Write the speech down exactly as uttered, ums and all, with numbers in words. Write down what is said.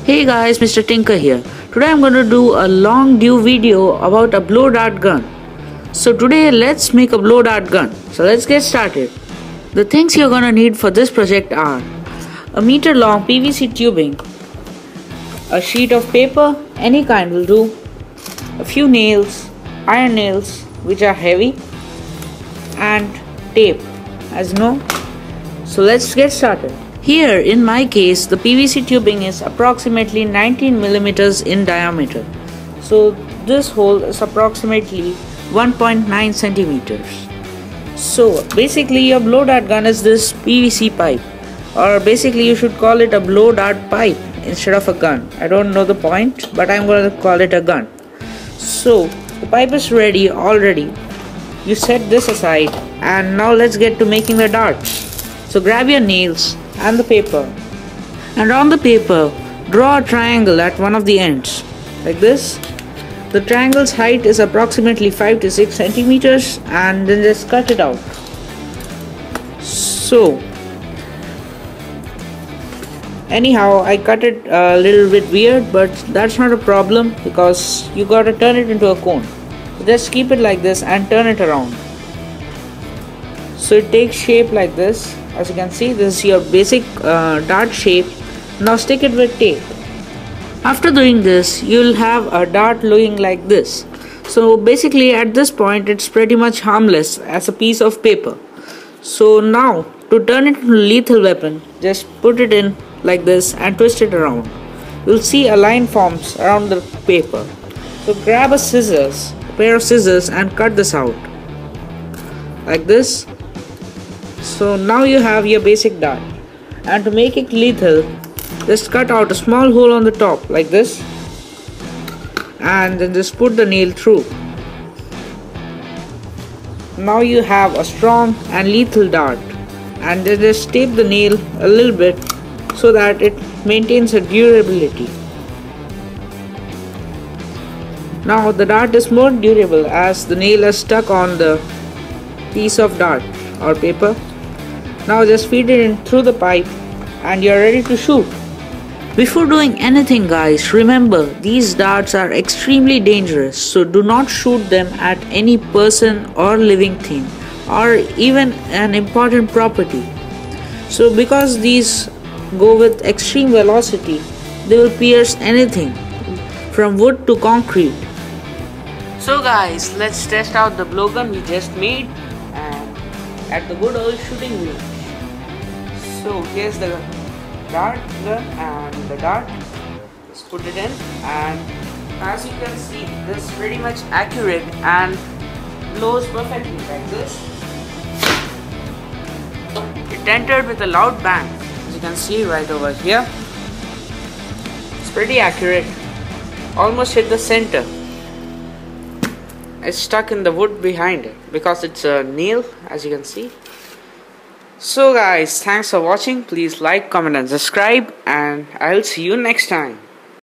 Hey guys, Mister Tinker here. Today I'm going to do a long due video about a blow dart gun. So today let's make a blow dart gun. So let's get started. The things you're going to need for this project are a meter long P V C tubing, a sheet of paper, any kind will do, a few nails, iron nails which are heavy, and tape as you know. So let's get started. Here in my case the P V C tubing is approximately nineteen millimeters in diameter. So this hole is approximately one point nine centimeters. So basically your blow dart gun is this P V C pipe, or basically you should call it a blow dart pipe instead of a gun. I don't know the point, but I'm going to call it a gun. So the pipe is ready already. You set this aside and now let's get to making the darts. So grab your nails and the paper, and on the paper draw a triangle at one of the ends like this. The triangle's height is approximately five to six centimeters, and then just cut it out. So anyhow, I cut it a little bit weird, but that's not a problem because you gotta turn it into a cone. So just keep it like this and turn it around. So it takes shape like this. As you can see, this is your basic uh, dart shape. Now stick it with tape. After doing this, you'll have a dart looking like this. So basically at this point it's pretty much harmless as a piece of paper. So now to turn it into a lethal weapon, just put it in like this and twist it around. You'll see a line forms around the paper. So grab a scissors, a pair of scissors, and cut this out like this. So now you have your basic dart, and to make it lethal, just cut out a small hole on the top like this, and then just put the nail through. Now you have a strong and lethal dart, and then just tape the nail a little bit so that it maintains a durability. Now the dart is more durable as the nail is stuck on the piece of dart or paper. Now just feed it in through the pipe and you're ready to shoot. Before doing anything guys, remember these darts are extremely dangerous, so do not shoot them at any person or living thing or even an important property. So because these go with extreme velocity, they will pierce anything from wood to concrete. So guys, let's test out the blow gun we just made and at the good old shooting range. So here's the dart gun and the dart. Just put it in, and as you can see, this is pretty much accurate and blows perfectly like this. It entered with a loud bang, as you can see right over here. It's pretty accurate. Almost hit the center. It's stuck in the wood behind it because it's a nail, as you can see. So guys, thanks for watching. Please like, comment and subscribe, and I'll see you next time.